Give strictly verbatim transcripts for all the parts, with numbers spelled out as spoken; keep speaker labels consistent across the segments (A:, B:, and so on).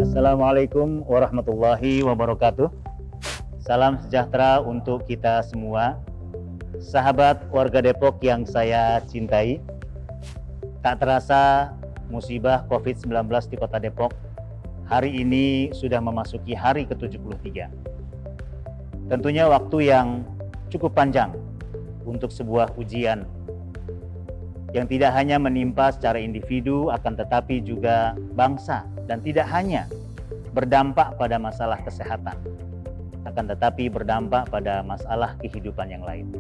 A: Assalamualaikum warahmatullahi wabarakatuh. Salam sejahtera untuk kita semua. Sahabat warga Depok yang saya cintai, tak terasa musibah covid sembilan belas di kota Depok hari ini sudah memasuki hari ke tujuh puluh tiga. Tentunya waktu yang cukup panjang untuk sebuah ujian yang tidak hanya menimpa secara individu, akan tetapi juga bangsa, dan tidak hanya berdampak pada masalah kesehatan, akan tetapi berdampak pada masalah kehidupan yang lain.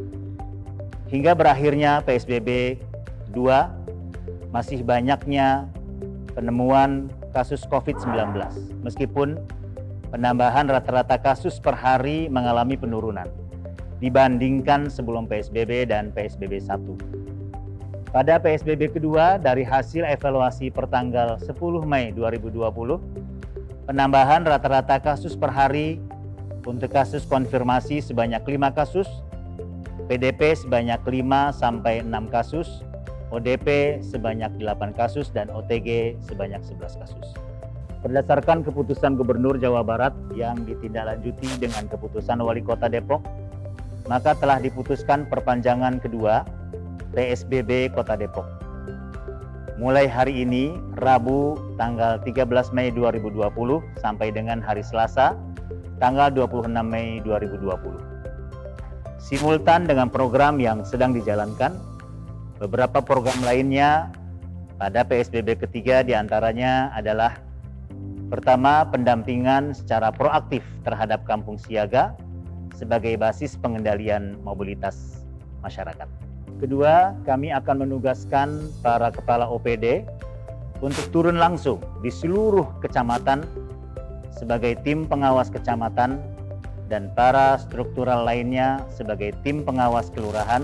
A: Hingga berakhirnya P S B B dua, masih banyaknya penemuan kasus covid sembilan belas, meskipun penambahan rata-rata kasus per hari mengalami penurunan dibandingkan sebelum P S B B dan P S B B satu. Pada P S B B kedua, dari hasil evaluasi pertanggal sepuluh Mei dua ribu dua puluh, penambahan rata-rata kasus per hari untuk kasus konfirmasi sebanyak lima kasus, P D P sebanyak lima sampai enam kasus, O D P sebanyak delapan kasus, dan O T G sebanyak sebelas kasus. Berdasarkan keputusan Gubernur Jawa Barat yang ditindaklanjuti dengan keputusan Wali Kota Depok, maka telah diputuskan perpanjangan kedua P S B B Kota Depok. Mulai hari ini, Rabu tanggal tiga belas Mei dua ribu dua puluh sampai dengan hari Selasa tanggal dua puluh enam Mei dua ribu dua puluh. Simultan dengan program yang sedang dijalankan, beberapa program lainnya pada P S B B ketiga diantaranya adalah: pertama, pendampingan secara proaktif terhadap kampung siaga sebagai basis pengendalian mobilitas masyarakat. Kedua, kami akan menugaskan para kepala O P D untuk turun langsung di seluruh kecamatan sebagai tim pengawas kecamatan dan para struktural lainnya sebagai tim pengawas kelurahan.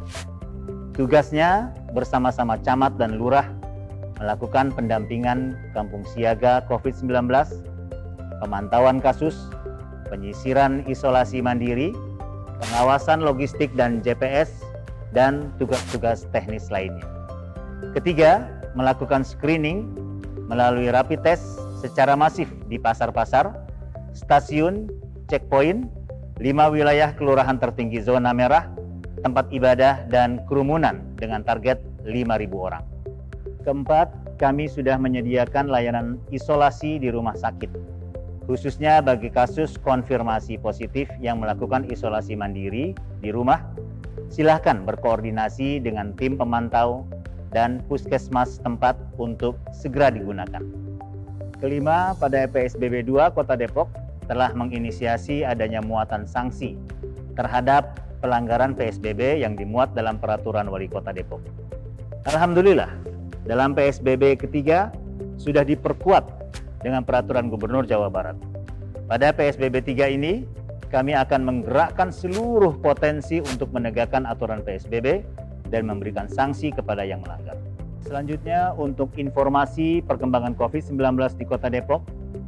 A: Tugasnya bersama-sama camat dan lurah melakukan pendampingan kampung siaga covid sembilan belas, pemantauan kasus, penyisiran isolasi mandiri, pengawasan logistik dan J P S, dan tugas-tugas teknis lainnya. Ketiga, melakukan screening melalui rapid test secara masif di pasar-pasar, stasiun, checkpoint, lima wilayah kelurahan tertinggi zona merah, tempat ibadah, dan kerumunan dengan target lima ribu orang. Keempat, kami sudah menyediakan layanan isolasi di rumah sakit, khususnya bagi kasus konfirmasi positif yang melakukan isolasi mandiri di rumah. Silahkan berkoordinasi dengan tim pemantau dan puskesmas tempat untuk segera digunakan. Kelima, pada P S B B dua Kota Depok telah menginisiasi adanya muatan sanksi terhadap pelanggaran P S B B yang dimuat dalam peraturan Wali Kota Depok. Alhamdulillah, dalam P S B B ketiga sudah diperkuat dengan peraturan Gubernur Jawa Barat. Pada P S B B tiga ini, kami akan menggerakkan seluruh potensi untuk menegakkan aturan P S B B dan memberikan sanksi kepada yang melanggar. Selanjutnya, untuk informasi perkembangan covid sembilan belas di Kota Depok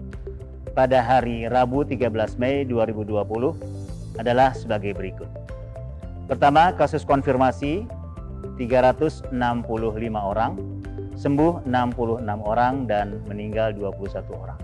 A: pada hari Rabu tiga belas Mei dua ribu dua puluh adalah sebagai berikut. Pertama, kasus konfirmasi tiga ratus enam puluh lima orang, sembuh enam puluh enam orang, dan meninggal dua puluh satu orang.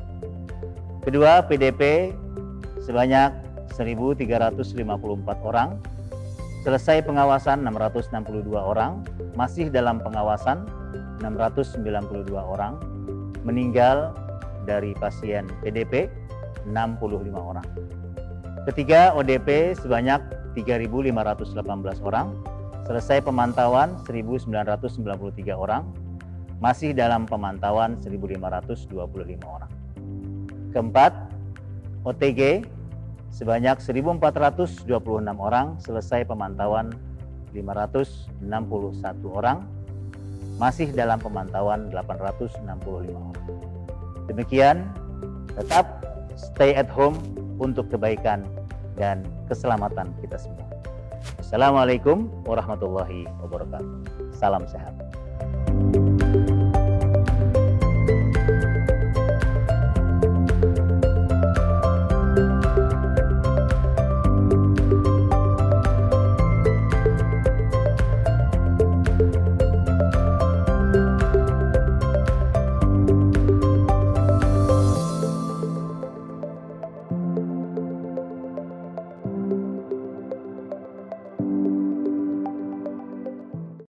A: Kedua, P D P sebanyak seribu tiga ratus lima puluh empat orang, selesai pengawasan enam ratus enam puluh dua orang, masih dalam pengawasan enam ratus sembilan puluh dua orang, meninggal dari pasien P D P enam puluh lima orang. Ketiga, O D P sebanyak tiga ribu lima ratus delapan belas orang, selesai pemantauan seribu sembilan ratus sembilan puluh tiga orang, masih dalam pemantauan seribu lima ratus dua puluh lima orang. Keempat, O T G sebanyak seribu empat ratus dua puluh enam orang, selesai pemantauan lima ratus enam puluh satu orang, masih dalam pemantauan delapan ratus enam puluh lima orang. Demikian, tetap stay at home untuk kebaikan dan keselamatan kita semua. Assalamualaikum warahmatullahi wabarakatuh. Salam sehat.